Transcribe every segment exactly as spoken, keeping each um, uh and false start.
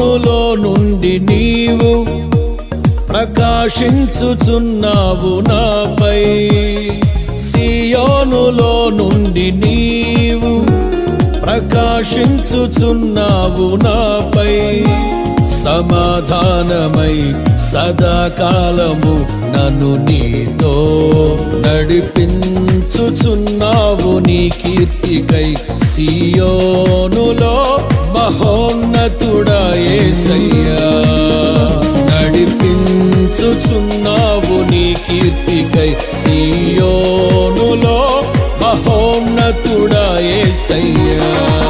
సియోనులో నుండి నీవు ప్రకాశించుచున్నావు నాపై సియోనులో నుండి నీవు ప్రకాశించుచున్నావు నాపై సమాధానమై సదాకాలము నన్ను నీతో నడిపించుచున్నావు నీ కీర్తికై సియోనులో మహోన్నతుడా యేసయ్యా నడిపించుచున్నావు నీ కీర్తికై సియోనులో మహోన్నతుడా యేసయ్యా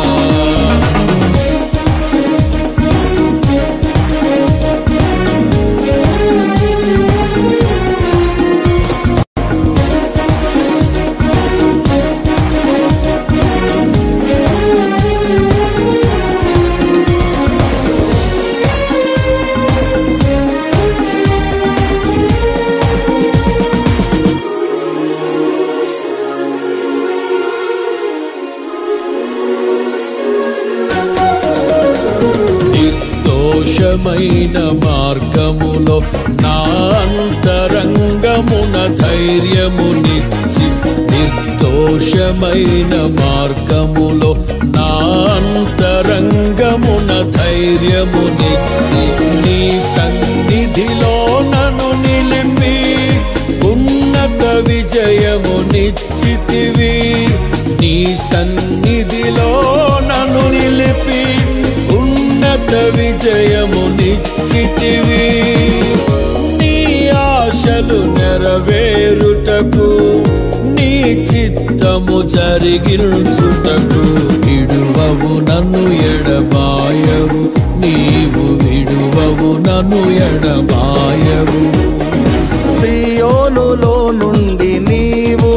నిర్దోషమైన మార్గములో నా అంతరంగమున ధైర్యమునిచ్చి నిర్దోషమైన మార్గములో నా అంతరంగమున ధైర్యమునిచ్చి నీ సన్నిధిలో నన్ను నిలిపి ఉన్నత విజయమునిచ్చితివి నీ సన్నిధిలో నన్ను నిలిపి ఉన్నత విజయమునిచ్చితివి నీ ఆశలు నెరవేరుటకు నీ చిత్తము జరిగించుటకు విడువవు నన్ను ఎడబాయవు నీవు విడువవు నన్ను ఎడబాయవు సియోనులో నుండి నీవు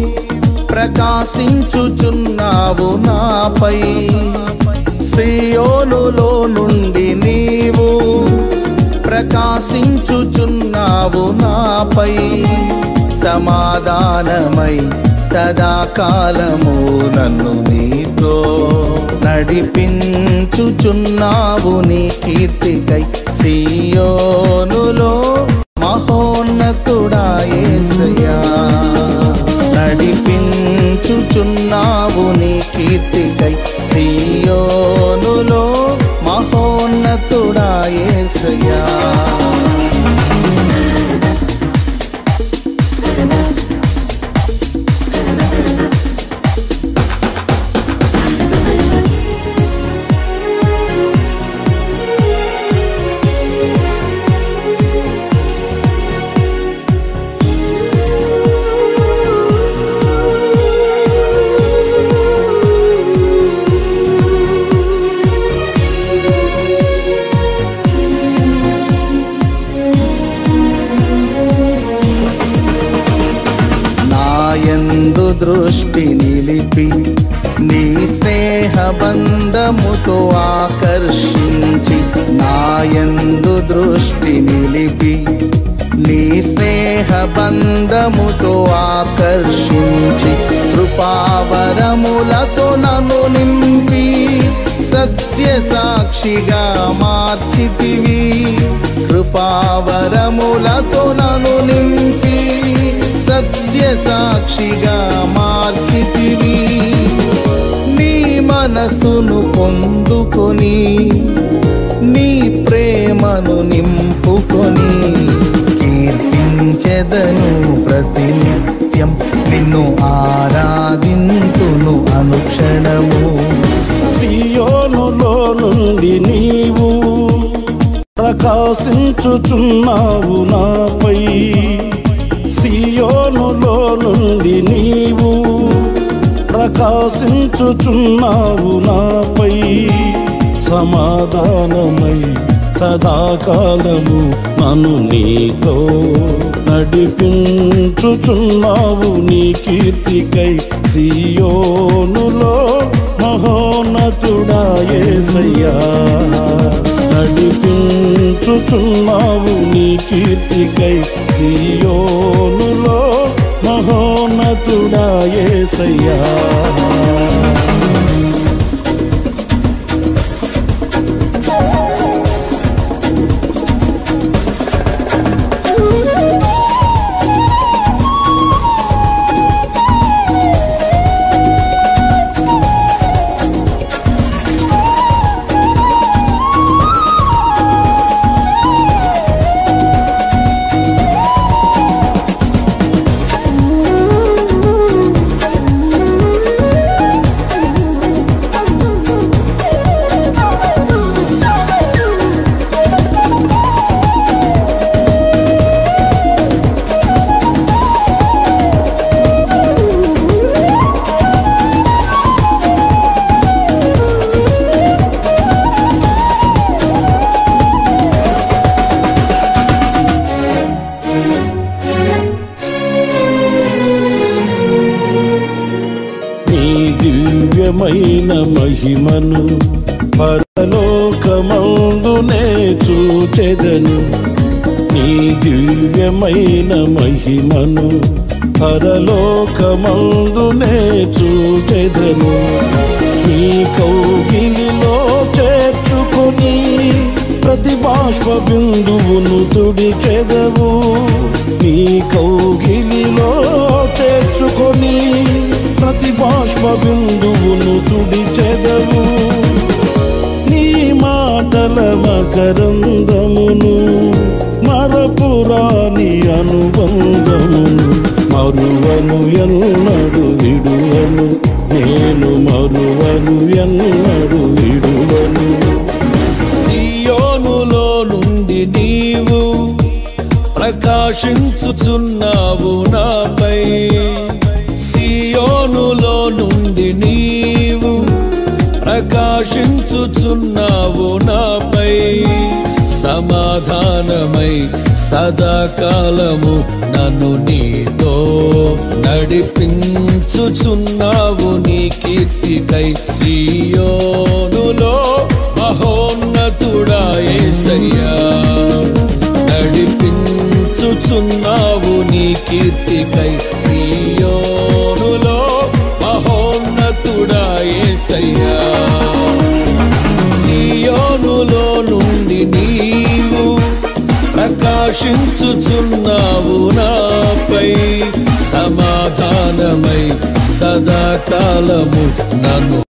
ప్రకాశించుచున్నావు నాపై సియోనులో నుండి నీవు ప్రకాశించుచున్నావు నాపై సమాధానమై సదాకాలము నన్ను నీతో నడిపించుచున్నావు నీ కీర్తికై సియోనులో మహోన్నతుడా యేసయ్యా నడిపించుచున్నావు నీ కీర్తికై సియోనులో మహోన్నతుడా యేసయ్యా నాయందు దృష్టి నిలిపి నీ స్నేహ బంధముతో ఆకర్షించి నాయందు దృష్టి నిలిపి నీ స్నేహ బంధముతో ఆకర్షించి కృపావరములతో నన్ను నింపి సత్య సాక్షిగా మార్చితివి కృపావరములతో నన్ను నింపి సత్య సాక్షిగా మార్చితివి నీ మనసును పొందుకొని నీ ప్రేమను నింపుకొని కీర్తించెదను ప్రతినిత్యం నిన్ను ఆరాధింతును అనుక్షణము సియోనులో నుండి నీవు ప్రకాశించుచున్నావు నాపై సియోనులో నుండి నీవు ప్రకాశించుచున్నావు నాపై సమాధానమై సదాకాలము నన్ను నీతో నడిపించుచున్నావు నీ కీర్తికై సియోనులో మహోన్నతుడా యేసయ్యా నడిపించుచున్నావు నీ కీర్తికై సియోనులో మహోన్నతుడా యేసయ్యా దివ్యమైన మహిమను పరలోకమందునే చూచెదను. నీ దివ్యమైన మహిమను పరలోకమందునే చూచెదను. నీ కౌగిలిలో చేర్చుకొని ప్రతి బాష్ప బిందువును తుడిచెదవు. నీ కౌగిలిలో చేర్చుకొని ప్రతి బాష్ప బిందువును తుడిచెదవు. నీ మాటల మకరందమును మరపురాని అనుబంధమును మరువను ఎన్నడు విడువను. నేను మరువను ఎన్నడు విడువను. సియోనులో నుండి నీవు ప్రకాశించుచున్నావు నాపై. సియోనులో నుండి నీవు ప్రకాశించుచున్నావు నాపై. సమాధానమై సదాకాలము నన్ను నీతో నడిపించుచున్నావు నీ కీర్తికై. సియోనులో మహోన్నతుడా యేసయ్యా, నడిపించుచున్నావు నీ కీర్తికై. సియోనులో మహోన్నతుడా యేసయ్యా. సియోనులో నుండి నీవు ప్రకాశించుచున్నావు నాపై. సమాధానమై సదాకాలము నన్ను